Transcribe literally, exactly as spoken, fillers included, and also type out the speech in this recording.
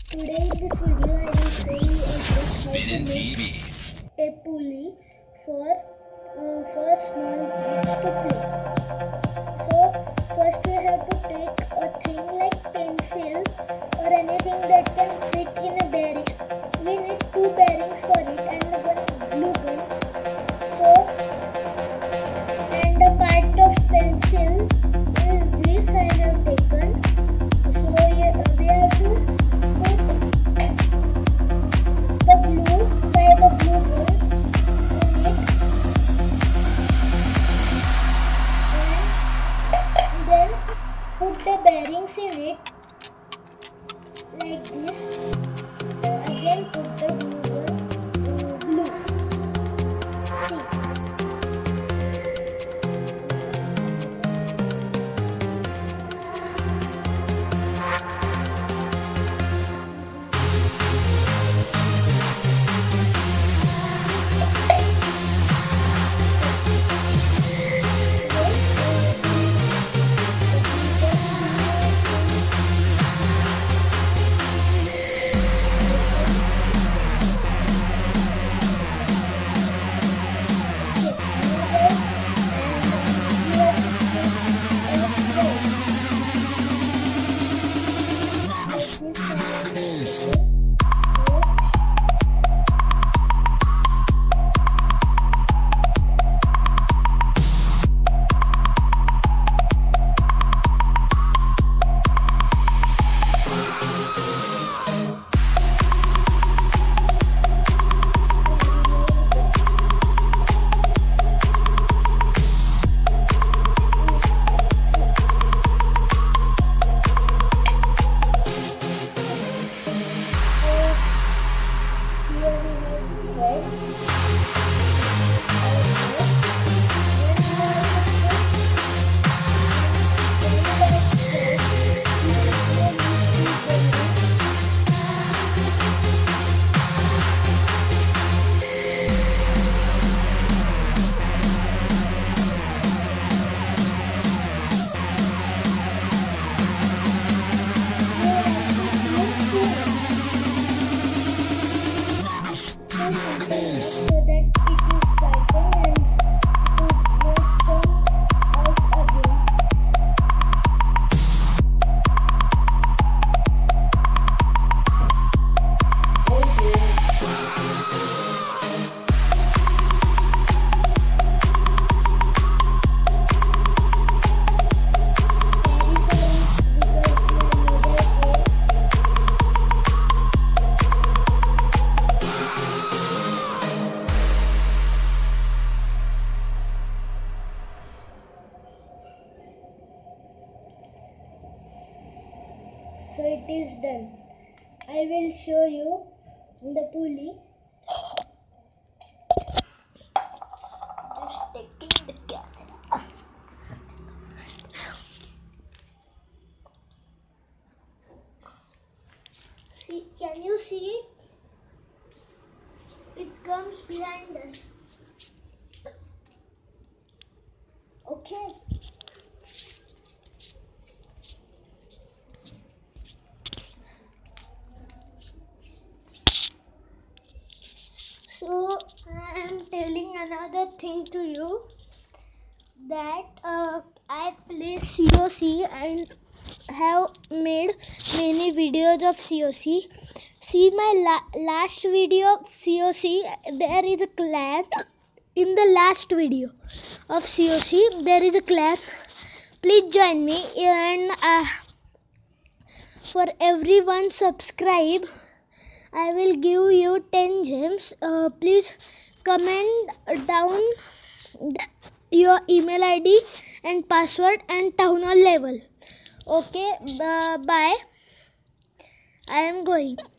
Today in this video I will show you a Spin T V. a pulley for uh, for small kids to play. So first we have to take a thing like pencil or anything that can fit in a bearing. We need two bearings for it and one glue gun. So and the part of pencil is this I have taken. So yeah, we have to put the glue by the glue gun on it and then put the bearings in it like this. Again put the glue gun uh, glue. See. So that it is tightened and it will come out again. So it is done. I will show you the pulley. Just taking the camera. See, can you see it? It comes behind us. Okay. So I am telling another thing to you that uh, I play C O C and have made many videos of C O C. See my la last video of C O C. There is a clan. In the last video of C O C, there is a clan. Please join me and uh, for everyone subscribe. I will give you ten gems. Uh, please comment down your email I D and password and town hall level. Okay, uh, bye. I am going.